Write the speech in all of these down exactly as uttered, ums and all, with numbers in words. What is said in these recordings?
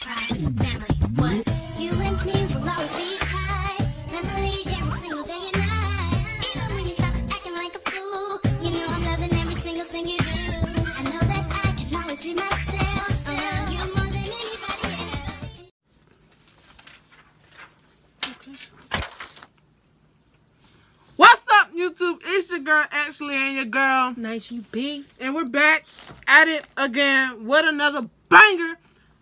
YouTube, it's your girl Ashley and your girl Nice You Be, and we're back at it again with another banger.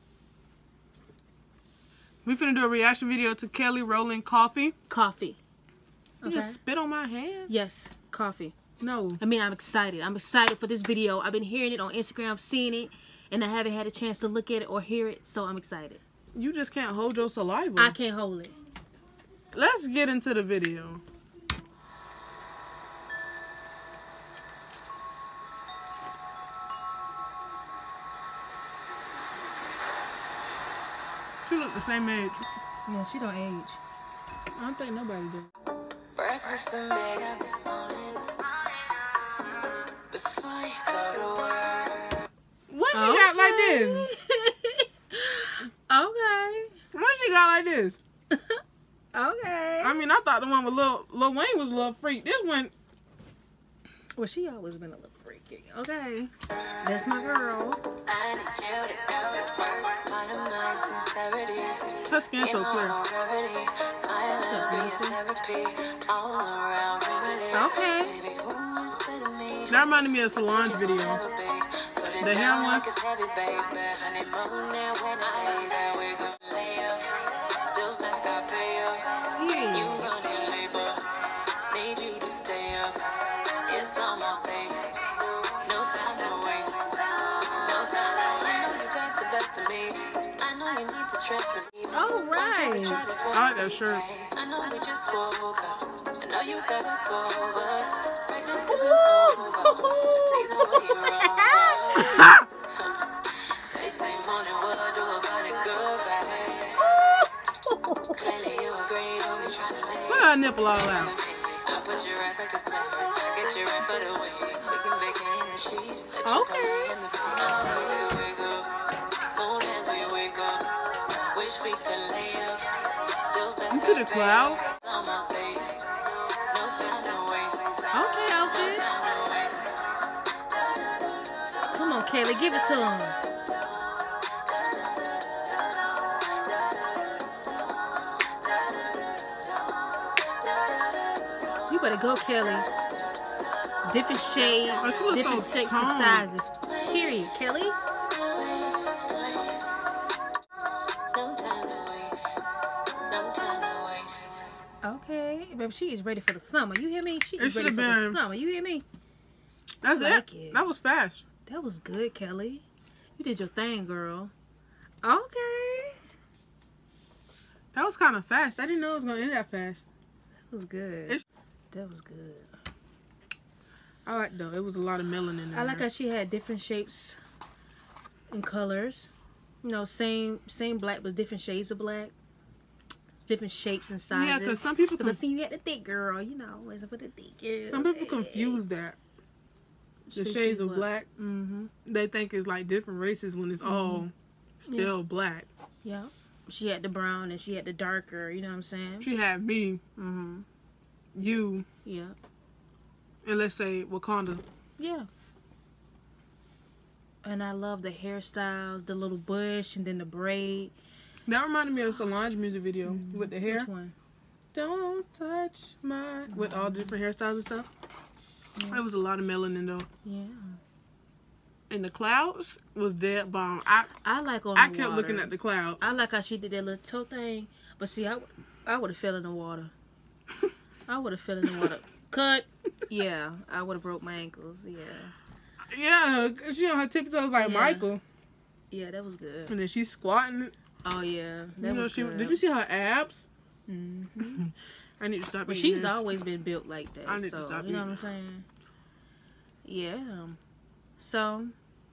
We finna do a reaction video to Kelly Rowland Coffee. Coffee. You Okay. just spit on my hand? Yes, coffee. No. I mean, I'm excited. I'm excited for this video. I've been hearing it on Instagram, seeing it, and I haven't had a chance to look at it or hear it, so I'm excited. You just can't hold your saliva. I can't hold it. Let's get into the video. She look the same age. Yeah, she don't age. I don't think nobody do. Breakfast and bed every morning before you go to work. What she Okay. got like this? Okay. What she got like this? Okay. I mean, I thought the one with Lil, Lil Wayne was a little freak. This one, Well, she always been a little freaky. Okay. That's my girl. I need you to go to work. Part of my sincerity. her skin so clear. Okay. That reminded me of Solange's video. The hair one. All right. I like that shirt. I know we just woke up. I know you gotta go, but breakfast isn't over. Just see the way you roll. They say morning, what do about it, good, baby? Clearly you agree, don't be trying to lay. Look at her nipple all out. I put you right back to sleep. I get you right for the way. Chicken bacon in the sheets. Okay. In the front. Wake up. Soon as we wake up. Wish we could lay up. Still You see the clouds? Okay, outfit. Come on, Kaylee, give it to him. You better go, Kelly. Different shades, Oh, she looks different so shapes and toned. sizes. Period, Kelly. Okay, baby, she is ready for the summer. You hear me? She It is ready should've for been- the summer. You hear me? That's I like it. it. That was fast. That was good, Kelly. You did your thing, girl. Okay. That was kind of fast. I didn't know it was gonna end that fast. That was good. It's- That was good. I like though. It was a lot of melanin in I like there. how she had different shapes and colors. You know, same same black, but different shades of black. Different shapes and sizes. Yeah, because some people Because I conf- seen you at the thick girl, you know, always for the thick girl. some people confuse that. The shades of black, Mm-hmm. they think it's like different races when it's all still black. Yeah. She had the brown and she had the darker, you know what I'm saying? She had me, Mm-hmm. you, Yeah. and let's say Wakanda. Yeah. And I love the hairstyles, the little bush and then the braid. That reminded me of Solange music video Mm-hmm. with the hair. Which one? Don't touch my with all different hairstyles and stuff. Yeah. There was a lot of melanin though. Yeah. And the clouds was dead bomb. I I like on I the kept water. looking at the clouds. I like how she did that little toe thing. But see, I, I would have fell in the water. I would have fell in the water. Cut. Yeah. I would have broke my ankles. Yeah. Yeah, 'cause she on her tippy toes like Yeah. Michael, Yeah, that was good. and then she's squatting. Oh, yeah. That You know, was she good. did you see her abs? Mm-hmm. I need to stop. But eating she's this. always been built like that. I need so, to stop You know what I'm eating saying? Yeah. So,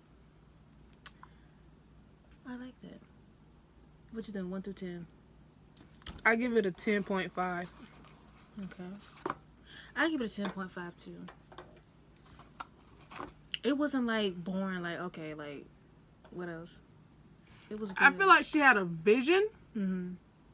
I like that. What you doing? One through ten. I give it a ten point five. Okay. I give it a ten point five too. It wasn't like boring. Like okay, like what else? It was good. I feel like she had a vision. Mm-hmm.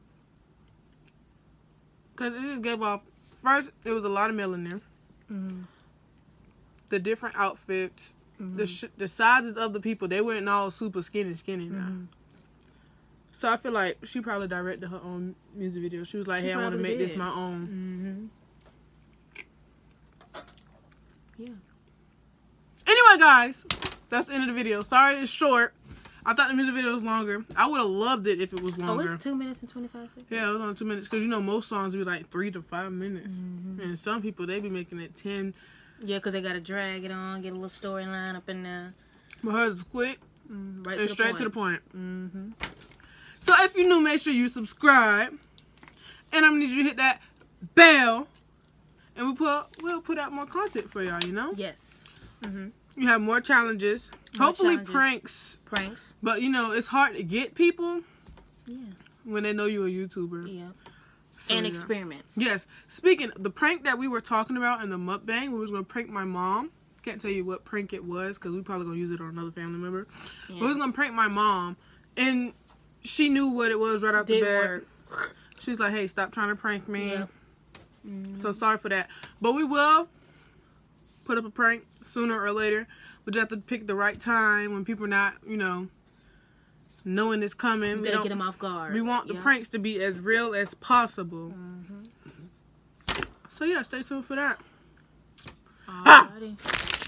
Because it just gave off... First, there was a lot of melanin. Mm-hmm. The different outfits. Mm-hmm. The sh the sizes of the people. They weren't all super skinny skinny now. Mm-hmm. So I feel like she probably directed her own music video. She was like, She hey, I want to probably make this did. my own. Mm-hmm. Yeah. Anyway, guys, that's the end of the video. Sorry it's short. I thought the music video was longer. I would have loved it if it was Oh, longer. it's two minutes and twenty-five seconds? Yeah, it was only two minutes. Because, you know, most songs be like three to five minutes. Mm-hmm. And some people, they be making it ten. Yeah, because they got to drag it on, get a little storyline up in there. But hers is quick Mm-hmm. Right and to the straight point. to the point. Mm-hmm. So if you're new, make sure you subscribe. And I'm going to need you to hit that bell. And we put, we'll put out more content for y'all, you know? Yes. Mm-hmm. You have more challenges. More Hopefully challenges. pranks. Pranks. But, you know, it's hard to get people Yeah. when they know you're a YouTuber. Yeah. So, and yeah. experiments. Yes. Speaking the prank that we were talking about in the mukbang, we was gonna prank my mom. Can't tell you what prank it was because we probably gonna use it on another family member. Yeah. But we was gonna prank my mom, and she knew what it was right out the Didn't bat. work. She's like, "Hey, stop trying to prank me." Yep. Mm-hmm. So sorry for that. But we will put up a prank sooner or later. We just have to pick the right time when people are not, you know, knowing it's coming. You We gotta don't. get them off guard. We want the Yeah. pranks to be as real as possible. Mm-hmm. So yeah, stay tuned for that. Alrighty.